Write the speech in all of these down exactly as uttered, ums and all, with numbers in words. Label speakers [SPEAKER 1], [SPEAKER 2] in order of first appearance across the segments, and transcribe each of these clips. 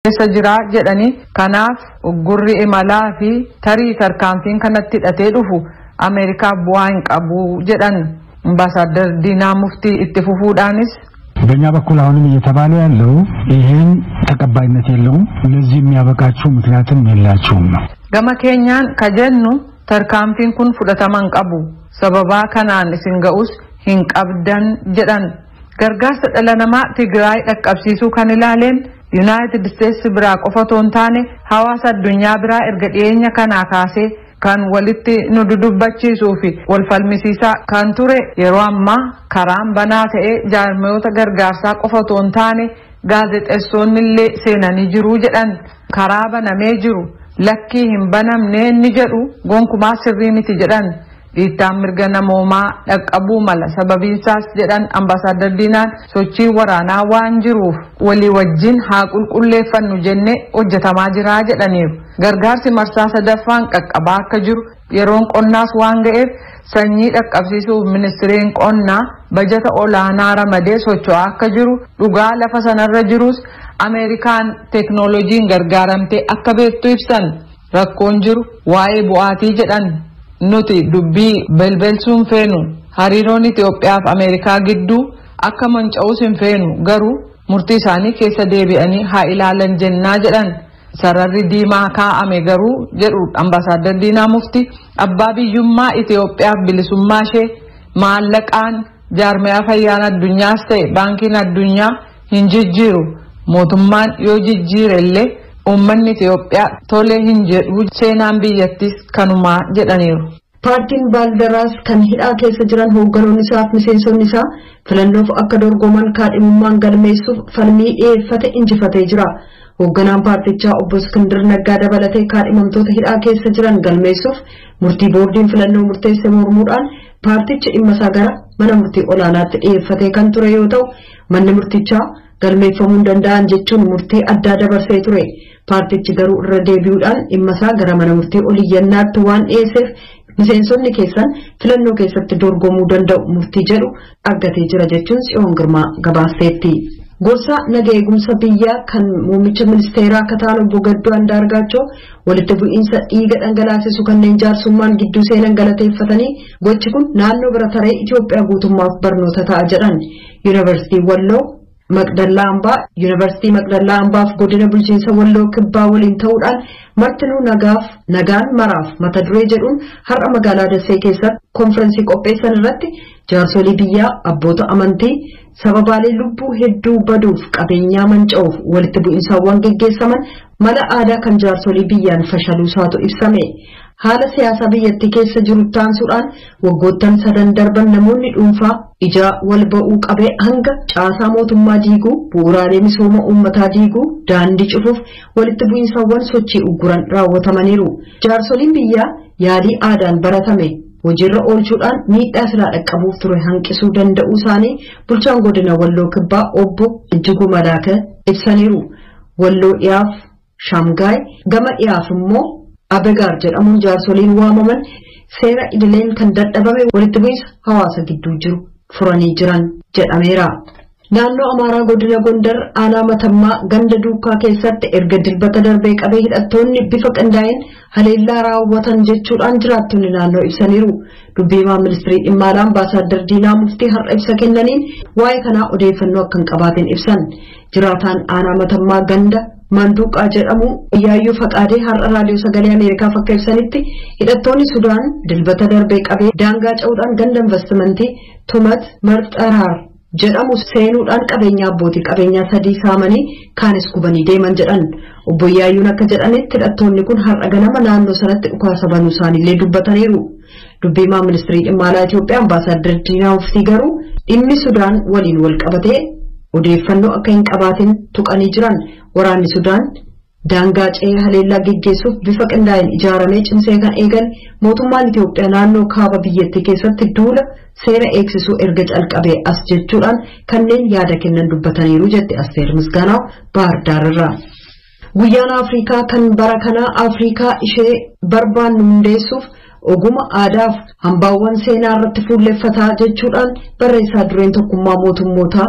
[SPEAKER 1] keessa jira jedhani kanaaf uggurri imalaa fi tarii tarkaanfiin kanatti hidhatee dhufu Ameerikaa bu'aa hin qabu jedhan ambaaሳደር ዲና ሙፍቲ itti fufuudhaanis
[SPEAKER 2] በእኛ በኩል አሁንም እየተባለ ያለው ይሄን ተቀባይነት የለውም ለዚህ የሚያበቃችሁ ምክንያቱም የላችሁም ነው
[SPEAKER 1] ገማ ኬኛን ከጀኑ tarkaanfiin kun fudhataman qabu sababa kanaan isin ga'us hin qabdan jedhan gargaarsa dhala namaa Tigraay dhaqqabsiisuu kan ilaaleen United States biraa qofa toon taane hawaasa addunyaa biraa erga dhiyeenya kana kaasee kan walitti nu dudubbachiisuu fi wal falmisiisaa kan ture yeroo ammaa karaan banaa ta'ee jaarmiyoota gargaarsaa qofa toon taane gaazexeessonni illee seenanii jiru jedhan karaa banamee jiru lakkii hin banamne ni jedhu gonkumaa sirrii miti jedhan dhiittaan mirga namoomaa dhaqqabuu mala sababiinsaas jedhan ambaasaadar Diinaan sochii waraanaa waan jiruuf walii wajjin haa qulqulleeffannu jennee hojjetamaa jira jedhaniiru gargaarsi marsaa sadaffaan qaqqabaa akka jiru yeroon qonnaas waan ga'eef sanyii dhaqqabsiisuuf ministeereen qonnaa bajata olaanaa ramadee socho'aa akka jiru dhugaa lafa sanarra jirus Ameerikaan teknooloojiin gargaaramtee akka beektu ibsan rakkoon jiru waa'ee bu'aatii jedhan nuti dubbii belbelsuun feenu hariiroon Itoophiyaa fi Ameerikaa gidduu akka manca'uus hin feenu garuu murtii isaanii keessa deebi'anii haa ilaalan jennaa jedhan sararri diimaa kaa'ame garuu jedhu ambaasaadar Diinaa Mufti abbaa biyyummaa Itoophiyaaf bilisummaa ishee maallaqaan jaarmiyaa fayyaa addunyaas ta'e baankiin addunyaa hin jijjiiru mootummaan yoo jijjiire illee ummanni Itoophiyaa tolee hin jedhu seenaan biyyattis kanumaa jedhaniiru.
[SPEAKER 3] Paartiin Baaldaraas kan hidhaa keessa jiran hoogganoonni isaa fi miseensonni isaa filannoof akka dorgoman kaadhimummaan galmeessuuf falmii dhiyeeffate injifatee jira. Hoogganaan paartichaa obbo Iskindir Naggaa dabalatee kaadhimamtoota hidhaa keessa jiran galmeessuuf murtii boordiin filannoo murteesse mormuudhaan paartichi dhimma isaa gara mana murtii olaanaatti dhiyeeffatee kan ture yoo ta'u manni murtichaa galmeeffamuu hin danda'an jechuun murtii addaa dabarsee ture. Paartichi garuu irra deebi'uudhaan dhimma isaa gara mana murtii oliyyannaatti waan dhiyeesseef miseensonni keessan filannoo keessatti dorgomuu danda'u murtii jedhu argatee jira jechuun Tsiyoon Girmaa gabaasteetti. Gorsa naga eegumsa biyyaa kan muummicha ministeeraa Kataan obbo Gadduu Andaargaachoo walitti bu'iinsa dhiiga dhangalaasisu kanneen jaarsummaan gidduu seenan galateeffatanii gochi kun naannoo bira taree Itoophiyaa guutummaaf barnoota ta'a jedhan. Yuunivarsiitii Walloo Magdallaa Ambaa Yuunivarsiitii Magdallaa Ambaaf godina bulchiinsa Walloo Kibbaa waliin ta'uudhaan martinuu nagaaf nagaan maraaf mata duree jedhuun har'a magaalaa Dassee keessatti konferensii qopheessan irratti jaarsolii biyyaa abboota amantii sababaalee lubbuu hedduu baduuf qabeenyaa manca'uuf walitti bu'iinsaawwan geggeessaman mala aadaa kan jaarsolii biyyaan fashaluusaatu ibsame. Haala siyaasa biyyattii keessa jiru taansuudhaan waggoottan sadan darban namoonni dhuunfaa ijaa wal ba'uu qabee hanga caasaa mootummaa diiguu bu'uuraalee misooma uummataa diiguu daandii cufuuf walitti bu'iinsaawwan sochii ugguran raawwatamaniiru. Jaarsoliin biyyaa yaalii aadaan baratame hojiirra oolchuudhaan miidhaa silaa dhaqqabuuf ture hanqisuu danda'uu isaanii bulchaan godina Walloo Kibbaa obbo Ijjiguu Malaaka ibsaniiru. Walloo dhiyaaf Shamgaay gama dhiyaaf immoo Abegaar jedhamuun jaarsoliin waamaman seera idileen kan dadhabame walitti bu'iinsa hawaasa gidduu jiru furanii jiran jedhameera. Naannoo Amaaraa godina Gondar aanaa Matammaa ganda duukaa keessatti erga dilbata darbee qabee hidhattoonni bifa qindaa'een haleellaa raawwatan jechuudhaan jiraattonni naannoo ibsaniiru. Dubbiimaa ministirii dhimma alaa ambaasaadar Diinaa Muftii har'a ibsa kennaniin waa'ee kanaa odeeffannoo akka hin qabaatin ibsan. Jiraataan aanaa Matammaa ganda Manduuqaa jedhamu Yaayyoo Faqaadee har'a raadiyoo sagalee Ameerikaaf akka ibsanitti hidhattoonni Sudaan dilbata darbee qabee daangaa ce'uudhaan ganda investimentii Tumat Marxaraar jedhamu seenuudhaan qabeenya abbootii qabeenyaa sadii saamanii kaanis gubanii deeman jedhan. Obbo Yaayyuun akka jedhanitti hidhattoonni kun har'a ganama naannoo sanatti dhukaasa banuu isaaniillee dubbataniiru. Dubbiimaa ministirii dhimma alaa Itoophiyaa ambaasaadar Diinaa Muftii garuu dhimmi Sudaan waliin wal qabatee odeeffannoo akka hin qabaatin tuqanii jiran. Waraanni Sudaan daangaa ce'ee haleellaa geggeessuuf bifa qindaa'een ijaaramee cimsee kan eegan mootummaan Itoophiyaa naannoo kaaba biyyattii keessatti duula seera eegsisuu erga calqabee as jechuudhaan kanneen yaada kennan dubbataniiru jette Asteer Misgaanaa Baahir Daar irraa. Guyyaan Afrikaa kan bara kanaa Afrikaa ishee barbaannu hundeessuuf oguma aadaaf hambaawwan seenaa irratti fuulleffataa jechuudhaan barreessaa dureen tokkummaa mootummootaa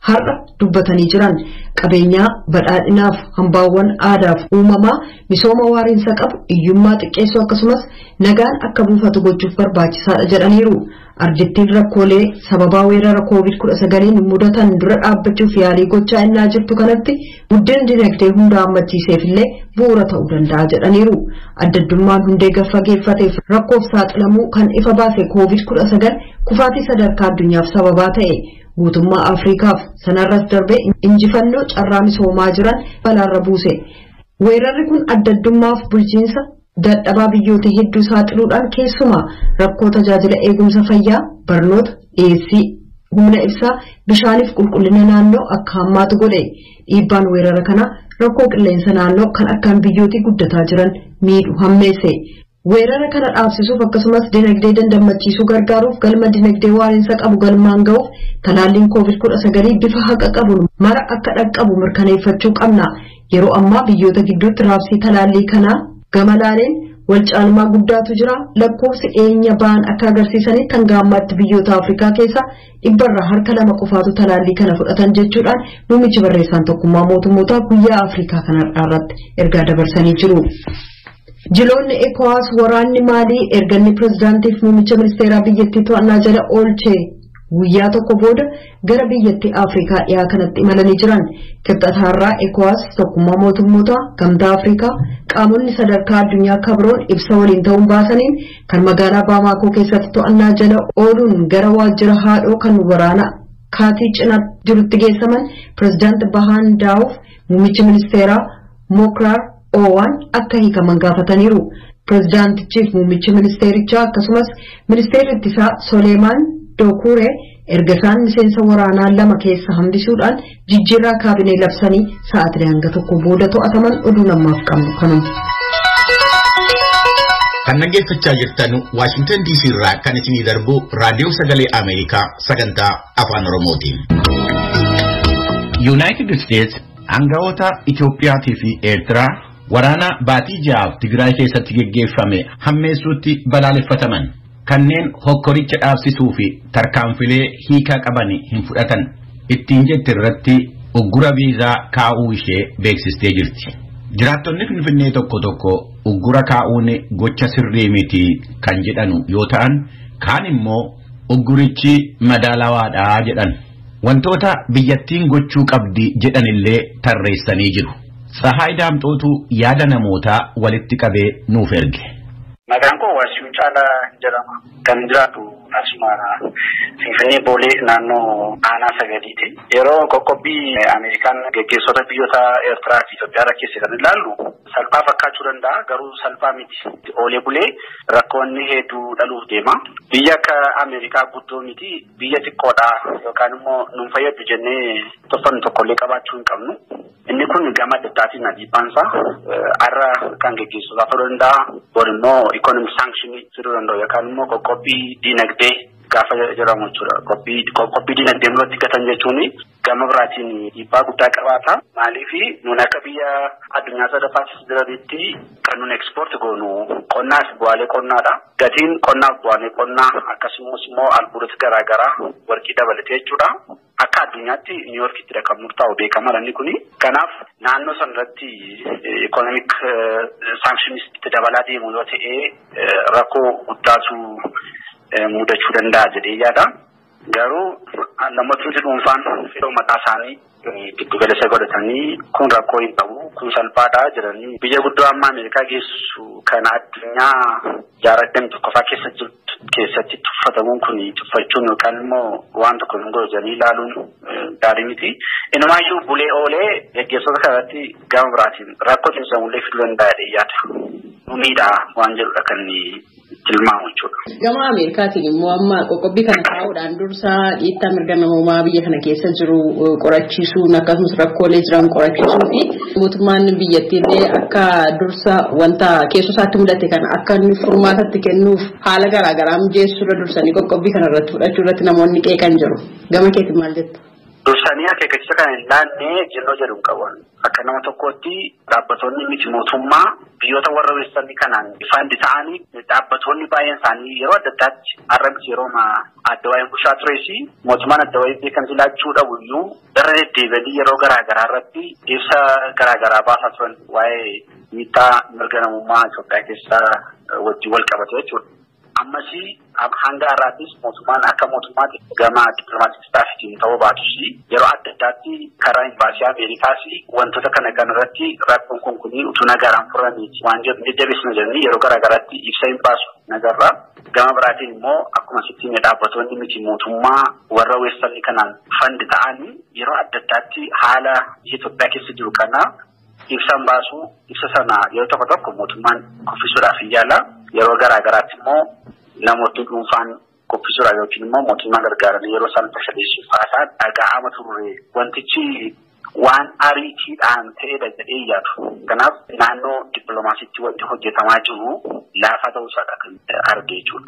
[SPEAKER 3] har'a dubbatanii jiran. Qabeenyaa badhaadhinaaf hambaawwan aadaaf uumamaa misooma waariinsa qabu hiyyummaa xiqqeessuu akkasumas nagaan akka buufatu gochuuf barbaachisaadha jedhaniiru. Arjittiin rakkoolee sababaa weerara koovid kudha sagaliin mudatan dura dhaabbachuuf yaalii gochaa innaa jirtu kanatti guddina dinagdee hunda hammachiiseef illee bu'uura ta'uu danda'a jedhaniiru. Addaddummaan hundee gaffageeffateef rakkoof saaxilamuu kan ifa baase koovid kudha sagal kufaatii sadarkaa addunyaaf sababaa ta'e guutummaa Afriikaaf sanarras darbee injifannoo carraa misoomaa jiran balaarra buuse. Weerarri kun addaddummaaf bulchiinsa dadhabaa biyyoota hedduu saaxiluudhaan keessumaa rakkoo tajaajila eegumsa fayyaa, barnoota, dhiyeessii humna ibsaa, bishaaniif qulqullina naannoo akka hammaatu godhe. Dhiibbaan weerara kana rakkoo qilleensa naannoo kan akkaan biyyooti guddataa jiran miidhu hammeesse. Weerara kana dhaabsisuuf akkasumas dinagdee dandamachiisuu gargaaruuf galma dinagdee waariinsa qabu galmaan ga'uuf talaalliin koovid kudha sagalii bifa haqa qabuun mara akka dhaqqabu mirkaneeffachuu qabna. Yeroo ammaa biyyoota gidduutti raabsii talaallii kanaa gama laaleen wal caalmaa guddaatu jira. Lakkoofsi dhiyeenya ba'an akka agarsiisanitti hanga ammaatti biyyoota Afrikaa keessa dhibbarraa harka lama qofaatu talaallii kana fudhatan jechuudhaan muummichi barreessaan tokkummaa mootummootaa guyyaa Afrikaa kanarratti ergaa dabarsanii jiru. Jiloonni ECOWAS waraanni Maalii erganni pirezidaantiif muummicha ministeeraa biyyattii to'annaa jala oolchee guyyaa tokko booda gara biyyattii Afrikaa dhiyaa kanatti imalanii jiran. Kibxataarraa ECOWAS tokkummaa mootummootaa gamtaa Afrikaa qaamonni sadarkaa addunyaa kabroon ibsa waliin ta'uun baasaniin kan magaalaa Baamaakoo keessatti to'annaa jala ooluun gara waajjira haadhoo kan waraana kaatii cina jirutti geessaman pirezidaanti Bahaan Daawuf muummichi ministeeraa Mokrar Owan akka hiikaman gaafataniiru. Pirezidaantichiif muummichi ministeerichaa akkasumas ministeerri ittisaa Soleemaan Dokure erga isaan miseensa waraanaa lama keessa hambisuudhaan jijjiirraa kaabinee labsanii sa'aatii hanga tokko booda to'ataman oduu namaaf qabnu kanuma.
[SPEAKER 4] Kan dhaggeeffachaa jirtan Washington D C irraa kan isinii darbu raadiyoo sagalee Ameerikaa sagantaa afaan Oromootiin. United States aangawoota Itoophiyaatii fi Eertiraa waraana baatii ja'aaf Tigraay keessatti geggeeffame hammeessuutti balaaleffataman. Kanneen hokkoricha dhaabsisuu fi tarkaanfilee hiikaa qaban hin fudhatan ittiin jette irratti uggura viizaa kaa'uu ishee beeksistee jirti. Jiraattonni Finfinnee tokko tokko uggura kaa'uun gocha sirrii miti kan jedhanu yoo ta'an kaan immoo uggurichi madaalawaadha jedhan. Wantoota biyyattiin gochuu qabdi jedhanillee tarreessanii jiru. Sahaay Daamxootu yaada namootaa walitti qabee nuuf erge.
[SPEAKER 5] Maqaan koo Waasiu Caalaa jedhama. Kan jiraatu asuma Finfinnee Boolee naannoo aanaa sagaliiti. Yeroo qoqqobbii Ameerikaan geggeessota biyyoota Eertiraa fi Itoophiyaa keessa kan ilaallu salphaa fakkaachuu danda'a garuu salphaa miti. Oolee bulee rakkoonni hedduu dhaluuf deema. Biyya akka Ameerikaa guddoo miti biyya xiqqoodha yookaan immoo nun fayyadu jennee toffannu tokkollee qabaachuu hin qabnu. Inni kun gama addaatiin adiibaansaa har'a kan geggeessuudhaaf ta'uu danda'a. Bor immoo economic sanction jedhuu danda'u yookaan immoo qoqqobbii dinagdee gaafa jedhamu jechuudha. Qoqqobbii dinagdee irratti gatan jechuun gama biraatiin dhiibbaa guddaa qabaata. Maaliif nun akka biyya addunyaa sadaffaatti jiranitti kan nun ekspoort goonu qonnaas bu'aalee qonnaadha. Gatiin qonnaaf bu'aalee qonnaa akkasumas immoo albuudota garaagaraa warqii dabalatee jechuudha. Akka addunyaatti New Yorkitti kan murtaa'u beekamaadha inni kuni. Kanaaf naannoo sanarratti economic sanctionisti dabalaa deemu yoo ta'e rakkoo guddaatu mudachuu danda'a jedhee yaada. Garuu namoonni dhuunfaan fedhii mataa isaanii giddu galeessa godhatanii kun rakkoo hin qabu kun salphaadha jedhanii biyya guddoo amma Ameerikaa geessu kan addunyaa jaarratanii tokkoffaa keessa jirtu keessatti tuffatamuun kun tuffachuun yookaan immoo waan tokko hin godhatanii ilaaluun gaarii miti. Inumaayyuu bulee oolee geggeessota kanatti gama biraatiin rakkoo keessamullee fiduu danda'a yaada. Numiidha waan jedhudha kan tilmaamu jechuudha.
[SPEAKER 6] Gama Ameerikaatiin immoo amma qoqqobbii kana kaa'uudhaan dursa dhiittaa mirga namoomaa biyya kana keessa jiru qorachiisuun akkasumas rakkoolee jiran qorachiisuu fi mootummaan biyyattiillee akka dursa wanta keessusaatti mudate kan akka inni furmaatatti kennuuf haala garaagaraa mijeessuudha dursanii qoqqobbii kana irratti fudhachuu irratti namoonni qeeqan jiru. Gama keetiin maal jettu?
[SPEAKER 5] dursanii akeekachiisa kana hin laannee jennoo jedhu qaban. Akka nama tokkotti dhaabbattoonni miti mootummaa biyyoota warra weessanii kanaan fandi ta'anii dhaabbattoonni baay'een isaanii yeroo adda addaatti arrabsi yeroo adda waa'een bushaa tureesi mootummaan adda waa'ee beekamsi laachuu dhabu iyyuu irra deddeebi'anii yeroo garaagaraa irratti ibsa garaagaraa baasaa turan waa'ee miidhaa mirga namummaa Itoophiyaa keessaa wajjin wal qabate jechuudha. Ammasi hanga har'aattis mootummaan akka mootummaatti gama dippilomaatik staafitiin ta'uu baatus yeroo adda addaatti karaa imbaasii Ameerikaas wantoota kana kanarratti rakkoon kun kunii utuu nagaraan furaniiti waan jedhu jajjabeessina jedhanii yeroo garaagaraatti ibsa hin baasu nagarraa. Gama biraatiin immoo akkuma sittiin dhaabbattoonni miti mootummaa warra weessanii kanaan fandi ta'anii yeroo adda addaatti haala Itoophiyaa keessa jiru kana ibsan baasu ibsa sana yeroo tokko tokko mootummaan kuffisuudhaaf yaala yeroo garaagaraatti immoo namoonni dhuunfaan kuffisuudhaaf yookiin immoo mootummaa gargaaran yeroo isaan tashabeessuuf haasaa dhaga'ama turre wantichi waan ariitiidhaan ta'edha jedhee yaadu. Kanaaf naannoo dippiloomaasiitti wanti hojjetamaa jiru laafaa ta'uusaadha kan arge jechuudha.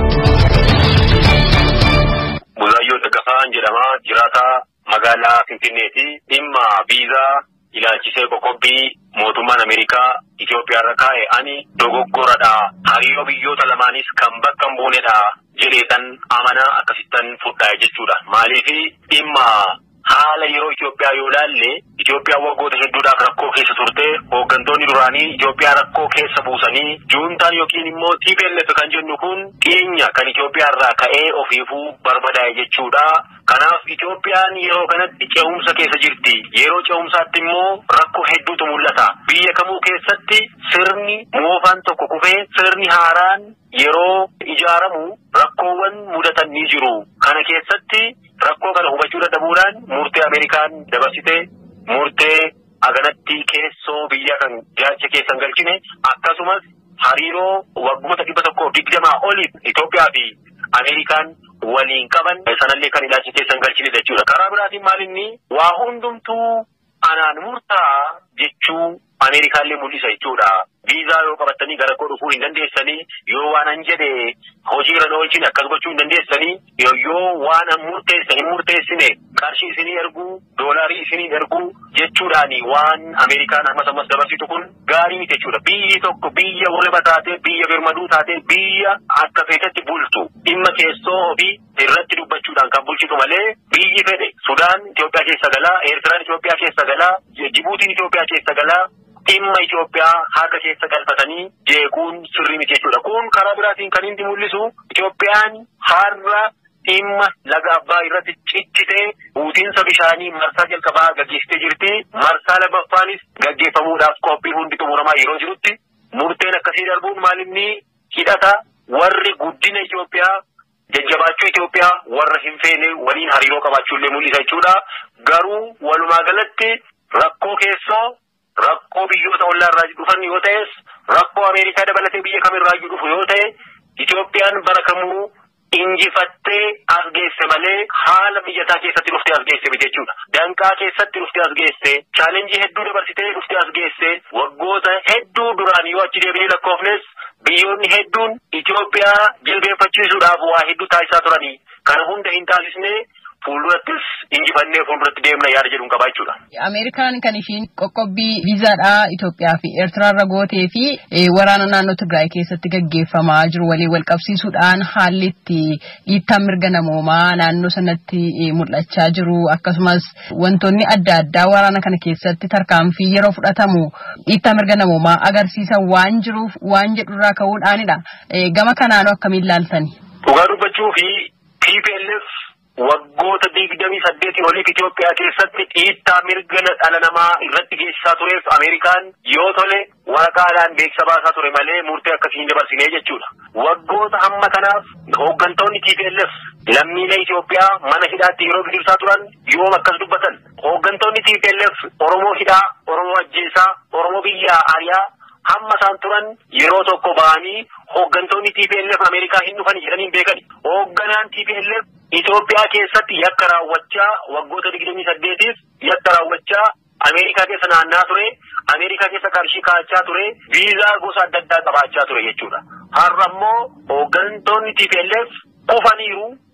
[SPEAKER 7] Buzaayyoo Daggafaan jedhama jiraataa magaalaa Finfinneeti dhimma viizaa ilaalchisee qoqqobbii mootummaan Ameerikaa Itoophiyaa irra kaa'e ani dogoggoradha hariiroo biyyoota lamaanis kan bakka hin buunedha jedheetan amanaa akkasittan fudhaa jechuudha. Maaliifi dhimma haala yeroo Itoophiyaa yoo ilaalle Itoophiyaan waggoota hedduudhaaf rakkoo keessa turte hooggantoonni duraanii Itoophiyaa rakkoo keessa buusanii juuntaan yookiin immoo T P L F kan jennu kun dhiinya kan Itoophiyaa irraa ka'ee ofiifuu barbadaa'e jechuudha. Kanaaf Itoophiyaan yeroo kanatti ce'umsa keessa jirti. Yeroo ce'umsaatti immoo rakkoo hedduutu mul'ata. Biyya kamuu keessatti sirni moofaan tokko kufee sirni haaraan yeroo ijaaramu rakkoowwan mudatan ni jiru. Kana keessatti rakkoo kana hubachuu dadhabuudhaan murtee Ameerikaan dabarsite murtee aganatti keessoo biyya kan jaacha keessan galchine akkasumas hariiroo waggoota dhibba tokkoo digdamaa oliif Itoophiyaa fi Ameerikaan waliin qaban sanallee kan ilaalcha keessan galchine jechuudha. Karaa biraatiin maalinni waa hundumtuu anaan murtaa jechuu Ameerikaallee mul'isa jechuudha. Viizaa yoo qabattanii gara koo dhufuu hin dandeessanii yoo waan an jedhe hojiirra oolchine akkas gochuu hin dandeessanii yoo waan an murteesse hin murteessine qarshii isinii erguu doolaarii isinii erguu jechuudhaani waan Ameerikaan ammas ammas dabarsitu kun gaarii miti jechuudha. Biyyi tokko biyya walaba taate biyya birmaduu taate biyya akka feetetti bultu dhimma keessoo ofii irratti dubbachuudhaan kan bulchitu malee biyyi fedhe Sudaan Itoophiyaa keessa galaa, Eertiraan Itoophiyaa keessa galaa, Jibuutiin Itoophiyaa keessa galaa dhimma Itoophiyaa haga keessa galfatanii jeequun sirrii miti jechuudha. Kun karaa biraatiin kan inni mul'isu Itoophiyaan har'a dhimma laga Abbaa irratti ciccitee buutiinsa bishaanii marsaa jalqabaa gaggeessitee jirti. Marsaa lammaffaanis gaggeeffamuudhaaf qophiin hundi xumuramaa yeroo jirutti murteen akkasii darbuun maalinni hidhata warri guddina Itoophiyaa jajjabaachuu Itoophiyaa warra hin feene waliin hariiroo qabaachuullee mul'isa jechuudha. Garuu walumaa galatti rakkoo keessoo rakkoo biyyoota ollaa irraa dhufan yoo ta'es rakkoo Ameerikaa dabalatee biyya kamirraa dhufu yoo ta'e Itoophiyaan bara kamuu injifattee as geesse malee haala biyyataa keessatti dhuftee as geesse miti jechuudha. Danqaa keessatti dhuftee as geesse, chaalenjii hedduu dabarsitee dhuftee as geesse, waggoota hedduu duraan yoo achi deebi'ee lakkoofnes biyyoonni hedduun Itoophiyaa jilbeenfachiisuudhaaf waa hedduu taasisaa turanii kana hunda hin taasisne fuuldurattis injifannee fuulduratti deemna yaada jedhuun qabaa jechuudha.
[SPEAKER 6] Ameerikaan kan ishiin qoqqobbii viizaadhaa Itoophiyaa fi Eertiraarra gootee fi waraana naannoo Tigraay keessatti gaggeeffamaa jiru walii wal qabsiisuudhaan haalli itti dhiittaan mirga namoomaa naannoo sanatti mul'achaa jiru akkasumas wantoonni adda addaa waraana kana keessatti tarkaanfii yeroo fudhatamu dhiittaa mirga namoomaa agarsiisan waan jiruuf waan jedhurraa ka'uudhaanidha. Gama kanaanoo akkamiin ilaaltani?
[SPEAKER 7] Dhugaa dubbachuu fi T P L F waggoota digdamii saddeetii oliif Itoophiyaa keessatti dhiittaa mirga dhala namaa irratti geessisaa tureef Ameerikaan yoo tole waraqaadhaan beeksisa baasaa ture malee murtee akkasii hin dabarsinee jechuudha. Waggoota hamma kanaaf hooggantoonni T P L F lammiilee Itoophiyaa mana hidhaatti yeroo gidirsaa turan yoom akkas dubbatan. Hooggantoonni T P L F Oromoo hidhaa, Oromoo ajjeesaa, Oromoo biyyaa ariyaa hamma isaan turan yeroo tokko ba'anii hooggantoonni T P L F Ameerikaa hin dhufan jedhanii hin beekani. Hoogganaan T P L F Itoophiyaa keessatti yakka raawwachaa waggoota digdamii saddeetiif yakka raawwachaa Ameerikaa keessa naannaa ture, Ameerikaa keessa qarshii kaa'achaa ture, viizaa gosa adda addaa qabaachaa ture jechuudha. Har'a immoo hooggantoonni T P L F kufaniiru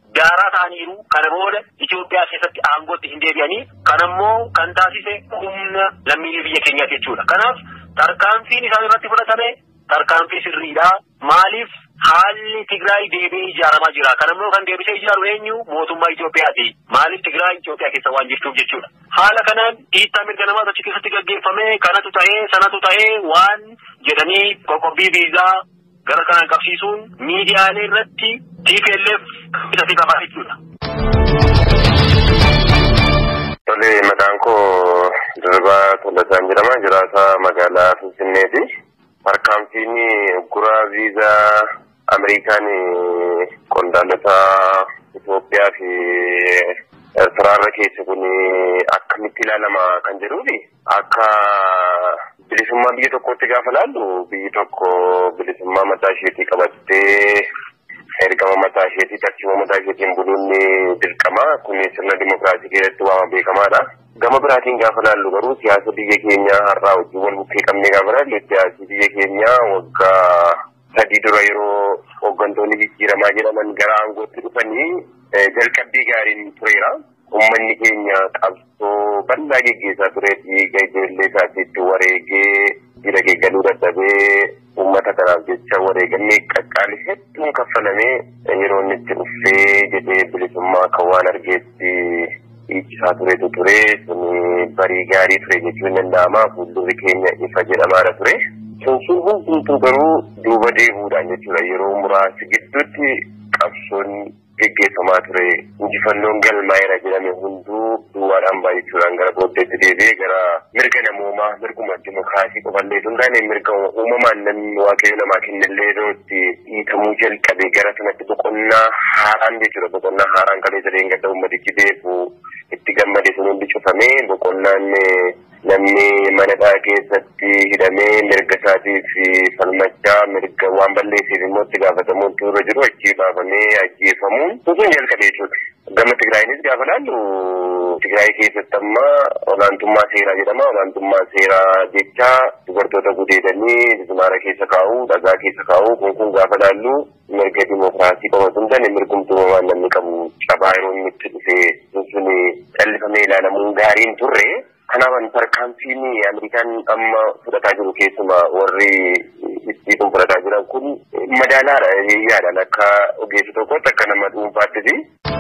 [SPEAKER 7] Gaaraa ta'aniiru kana booda Itoophiyaa keessatti aangootti hin deebi'anii kan ammoo kan taasise humna lammiilee biyya keenyaati jechuudha. Kanaaf tarkaanfiin isaan irratti fudhatame tarkaanfii sirriidha. Maaliif haalli Tigraay deebi'ee ijaaramaa jira? Kan ammoo kan deebisee ijaaru eenyu? Mootummaa Itoophiyaati. Maaliif Tigraay Itoophiyaa keessa waan jirtuuf jechuudha. Haala kanaan dhiittaa mirga namaa achi keessatti gaggeeffame kanatu ta'ee sanatu ta'ee waan jedhanii qoqqobbii viizaa gara kanaan qabsiisuun miidiyaalee irratti T P L F isatti qabaa jechuudha.
[SPEAKER 8] Tole maqaan koo Dirbaa Tolataan jedhama. Jiraata magaalaa Finfinneeti. Tarkaanfiin guraa viizaa Ameerikaan qondaalota Itoophiyaa fi Eertiraarra keessa kun akkamitti ilaalama kan jedhuufi akka bilisummaa biyya tokkootti gaafa laallu biyyi tokko bilisummaa mataa isheetii qabattee ergama mataa isheetii tartiiba mataa isheetiin buluun dirqama. Kun sirna dimokiraasii keessatti waan beekamaadha. Gama biraatiin gaafa laallu garuu siyaasa biyya keenyaa har'aa wajjin wal bukkee qabnee gaafa laallu siyaasni biyya keenyaa waggaa sadii dura yeroo hooggantoonni jijjiiramaa jedhaman gara aangootti dhufanii jalqabbii gaariin tureera. Uummanni keenya qabsoo bal'aa geggeessaa ture. Dhiiga ijoollee isaatiitti wareegee jira geeggaluu dadhabee uummata kanaaf jecha wareegamee qaqqaali hedduun kaffalamee yeroo inni itti dhufee jedhee bilisummaa kan waan argeetti dhiichisaa turetu ture. Suni barii gaarii ture jechuun danda'ama. Fuuldurri keenya ifa jedhamaadha ture. Sun hundumtuu garuu duuba deebi'uudhaan jechuudha. Yeroo muraasa gidduutti qabsoon geggeeffamaa ture. Injifannoon galmaa'eera jedhame hunduu duwwaadhaan baay'achuudhaan gara booddeetti deebi'ee gara mirga namoomaa mirguma dimokiraasii qofallee hundaa'e mirga uumamaan namni waaqayyo namaa kennellee yerootti dhiitamuu jalqabe gara sanatti boqonnaa haaraan jechuudha. Boqonnaa haaraan kalee sadeen gadda uummatichi beeku itti gammade sun hundi cufamee boqonnaan namni manadhaa keessatti hidhamee mirga isaatiif falmachaa mirga waan balleesseef immoo itti gaafatamuun turre jiru achii baafamee ajjeefamuun sun jalqabe jechuudha. Gama Tigraayinis gaafa laallu Tigraay keessatti amma olaantummaa seeraa jedhama. Olaantummaa seeraa jecha dubartoota gudeedanii zinaara keessa kaa'uu dhagaa keessa kaa'uu kun kun gaafa laallu mirga dimokiraasii qabatu hundaan mirgumtuu waan namni qabu cabaa yeroo inni itti dhufee sun callifamee ilaalamuun gaariin turre. Kanaafan tarkaanfiin Ameerikaan amma fudhataa jiru keessuma warri itti kun fudhataa jiran kun madaalaadha yaadaan akka ogeessa tokkotti akka nama dhuunfaatti.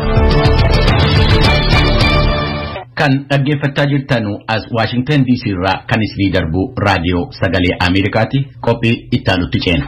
[SPEAKER 4] Kan dhaggeeffachaa jirtanu as Washington D C irraa kan isinii darbu raadiyoo sagalee Ameerikaati. Qophii itti aanutti ceena.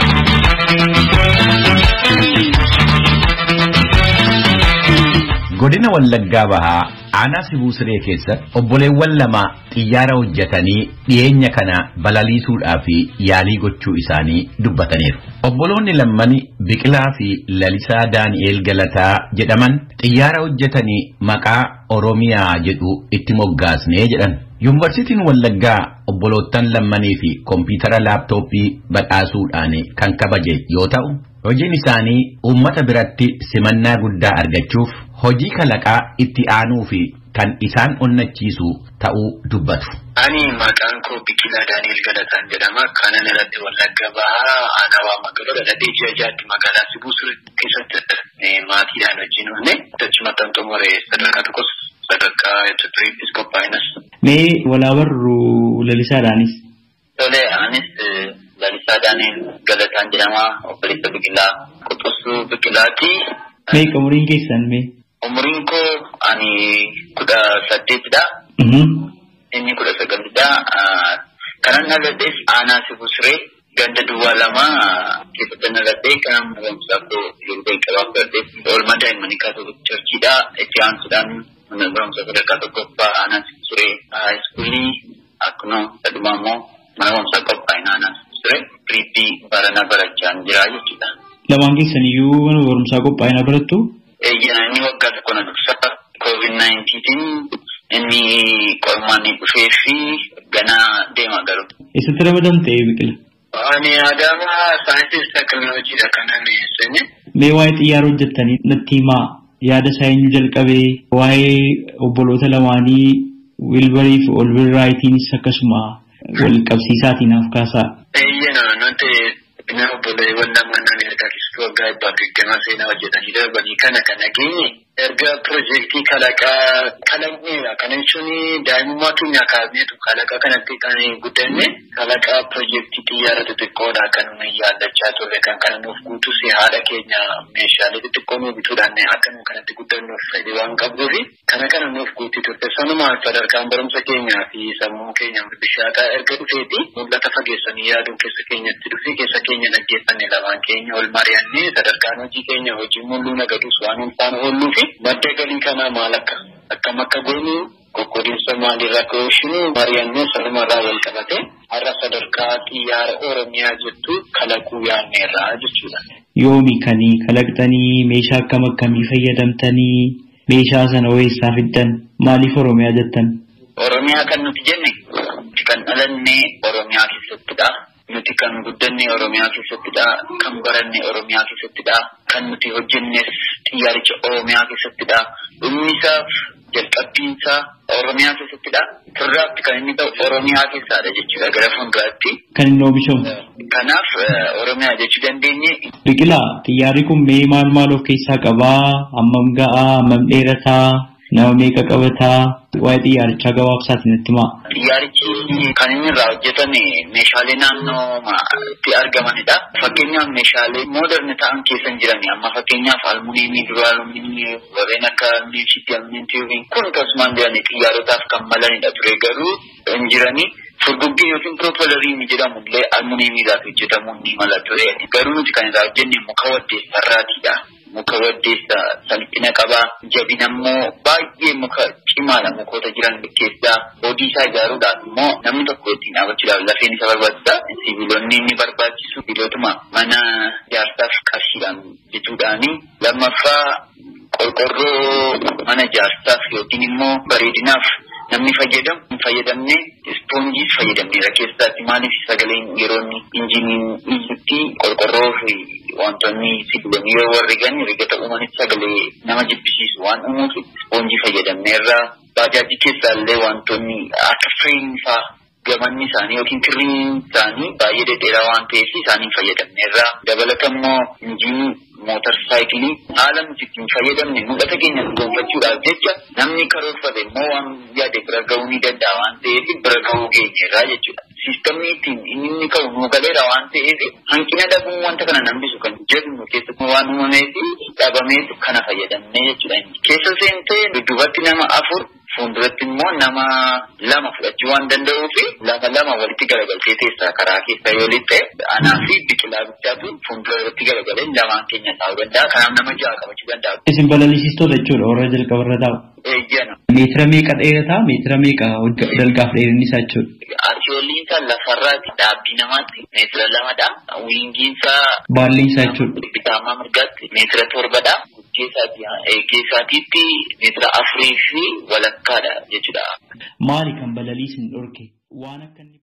[SPEAKER 4] Godina Wallaggaa Bahaa aanaa Sibuu Siree keessa obboleewwan lama xiyyaara hojjetanii dhiyeenya kana balaliisuudhaaf yaalii gochuu isaanii dubbataniiru. Obboloonni lammani Biqilaa fi Lalisaa Daani'eel Galataa jedhaman xiyyaara hojjetanii maqaa Oromiyaa jedhu itti moggaasnee jedhan. Yuunivarsiitiin Wallaggaa obbolootan lammanii fi kompiitara laaptooppii badhaasuudhaan kan kabaje yoo ta'u, hojiin isaanii uummata biratti simannaa guddaa argachuuf hojii kalaqaa itti aanuu fi kan isaan onnachiisu ta'uu dubbatu.
[SPEAKER 9] Ani maqaan koo Biqilaa Daani'eel Galataan jedhama. Kanan irratti Wallagga Bahaa aanaa magaalaa Dadhabee Jajaatti magaalaa Sibuu Siree keessatti maatiidhaan wajjin oolne achumatti xumuree sadarkaa tokkos sadarkaa Itoophiyaattis qophaa'inus.
[SPEAKER 10] Mee walaa warru Lalisaadhaanis?
[SPEAKER 9] Tole anis Lalisaa Daani'eel Galataan jedhama. Obboleessa Biqilaa Quxusuu Biqilaati.
[SPEAKER 10] Mee umuriin keessan mee?
[SPEAKER 9] Umuriin koo ani kudha saddeetidha. Inni kudha sagalidha. Kanan nagadhees aanaa Sibuu Siree ganda duwwaa lama keessatti nagadhee kanan barumsaa koo yeroo qabaaf gadhees oolmaa daa'immanii kaatoliik churchiidha. Itti aansuudhaan barumsa sadarkaa tokkoffaa aanaa Sibuu Siree haayiskuulii akkuma sadhumaa immoo mana barumsaa qophaa'inaa aanaa Sibuu Siree piriippii barana barachaa jira jechuudha.
[SPEAKER 10] Lamaan keessaniyyuu mana barumsaa qophaa'inaa barattu?
[SPEAKER 9] Inni waggaa tokko na dursa COVID nineteen inni qormaanni dhufee fi ganaa deema garuu.
[SPEAKER 10] Eessatti ramadamte Biqila?
[SPEAKER 9] Ani Adaama saayinsii teekinooloojiidha kanan eessine.
[SPEAKER 10] Mee waa'ee xiyyaara hojjettanii natti himaa. Yaada isaa eenyu jalqabee waa'ee obboloota lamaanii Wilbarii fi Olbirraayiitiinis akkasuma wal qabsiisaatiin haaf kaasaa.
[SPEAKER 9] Eeyyena nuti Nama boleewwan lamaan Ameerikaa keessatti waggaa dhibbaaf digdama seenaa hojjetanii darbanii kana kan nageenye erga piroojeektii kalaqaa kalaqneera. Kana jechuun daa'imummaa keenya kaasneetu kalaqaa kanatti kan guddanne kalaqaa piroojeektii xiyyaara xixiqqoodha kan nuyi yaadachaa turre kan kana nuuf guutus haadha keenya meeshaalee xixiqqoo nuuf bituudhaan akka nu kanatti guddannuuf fedhii waan qabduufi kana kana nuuf guutti turte. Sanumaan sadarkaan barumsa keenyaa fi sammuu keenya bishaataa erga dhufeeti mul'ata fageessanii yaaduun keessa keenyatti dhufee keessa keenya dhaggeeffanne lamaan keenya ol mari'annee sadarkaan hojii keenya hojii mul'uu nagadus waan ulfaan oolluufi madda galii kanaa maal akka akkam akka goonu qoqqoodinsa maalirraa ka'uushinu mari'annee sanumarraa wal qabate har'a sadarkaa xiyyaara Oromiyaa jettu kalaquu yaadneerraa jechuudha.
[SPEAKER 10] Yoomi kanii kalaqxanii meeshaa akkam akkamii fayyadamtanii meeshaa sana weessaa fiddan maaliif Oromiyaa jettan?
[SPEAKER 9] Oromiyaa kan nuti jenne kan dhalanne Oromiyaa keessattidha. Nuti kan guddanne Oromiyaa keessattidha. Kan baranne Oromiyaa keessattidha. Kan nuti hojjennes xiyyaaricha Oromiyaa keessattidha. Dhumnisaaf jalqabbiinsaa Oromiyaa keessattidha. Sirraatti kan inni ta'u Oromiyaa keessaadha jechuudha gara fuulduraatti.
[SPEAKER 10] Kan inni oomishamu.
[SPEAKER 9] Kanaaf Oromiyaa jechuu dandeenye.
[SPEAKER 10] Biqilaa xiyyaarri kun mee maal maal of keessaa qabaa? Hammam ga'aa? Hammam dheerataa? Nama meeqa qabataa? Waa'ee xiyyaarichaa gabaabsaati natti himaa.
[SPEAKER 9] Xiyyaarichi kan inni irraa hojjetame meeshaalee naannootti argamanidha. Fakkeenyaaf meeshaalee mooderni ta'an keessa hin jirani. Amma fakkeenyaaf almuuniimii, duraalumiinii, warreen akka miilshiitti almuuniimii kun akkasumaan jirani xiyyaarotaaf kan malanidha ture garuu hin jirani. Furguggee yookiin piroopelariin jedhamu illee almuuniimiidhaaf hojjetamuun ni mala ture. Garuu nuti kan irraa hojjenne muka waddeessa irraatidha. Muka waddeessa salphina qabaa. Jabina immoo baay'ee muka cimaadha mukoota jiran keessaa. Hojii isaa ijaaruudhaaf immoo namni tokko ittiin dhaabachuudhaaf lafeen isa barbaachisa. Sibiilonni inni barbaachisu sibiilotuma mana ijaarsaaf qarshiidhaan bituudhaani. Lammaffaa qorqorroo mana ijaarsaaf yookiin immoo bareedinaaf namni fayyadamu hin fayyadamne ispoonjii fayyadamneera keessaatti maaliif sagaleen yeroo injiniin iyyutti qorqorroo fi wantoonni sibiilonni yoo warri gani rigata uumanitti sagalee nama jibbisiisu waan uumuuf ispoonjii fayyadamneerra. Baajaajii keessaa illee wantoonni akka fireemii fa'aa gamanni isaanii yookiin kirriin isaanii baay'ee dhedheeraa waan ta'eef isaanii fayyadamneerra. Dabalata immoo injinii mootar saayikilii haala nuti ittiin fayyadamne mul'ata keenya gonfachuudhaaf jecha namni karoorfate immoo waan yaade bira ga'uu ni danda'a waan ta'eef bira ga'uu keenyarraa jechuudha. Siistamni ittiin inni ka'u nu galeera waan ta'eef hanqina dhabuun wanta kana nambisu kan jedhu keessatti waan uumameef dhabameetu kana fayyadamne jechuudha. Keessa seentee dudduubatti nama afur fuulduratti immoo nama lama fudhachuu waan danda'uuf lama lama walitti garagaltee teessaa karaa keessa yoo lixxe anaa fi biqilaa bichaatu fuulduratti garagalee lamaan keenya taa'uu danda'a. Kanaaf nama ja'a qabachuu danda'a.
[SPEAKER 10] Isin balalisiistoota jechuudha warra jalqaba irra taa'u.
[SPEAKER 9] Eeyyana.
[SPEAKER 10] Meetira meeqa dheerataa? Meetira meeqa dalgaaf dheerinni isaa jechuudha?
[SPEAKER 9] Arjooliin isaa lafarraatti dhaabbii namaatti meetira lamadha. Wiingiin isaa.
[SPEAKER 10] Baalli isaa jechuudha.
[SPEAKER 9] Bitaamaa mirgaatti meetira torbadha. Geessaatiitti meetira afurii fi walakkaadha jechuudha.
[SPEAKER 10] Maali kan balaliisin dhorke? Waan akka